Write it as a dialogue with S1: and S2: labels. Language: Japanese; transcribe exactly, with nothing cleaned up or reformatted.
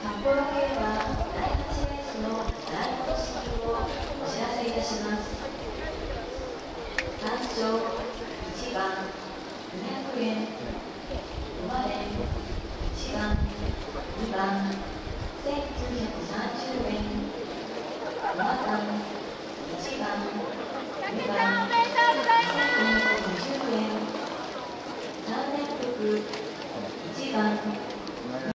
S1: 札幌競馬だいはちレースの第五の式をお知らせいたします。単勝いちばんにひゃくえん、ごまれんいちばん、にばんせんきゅうひゃくさんじゅうえん、ごまだんいちばん、にばんせんにひゃくにじゅうえん、さんれんろくいちばん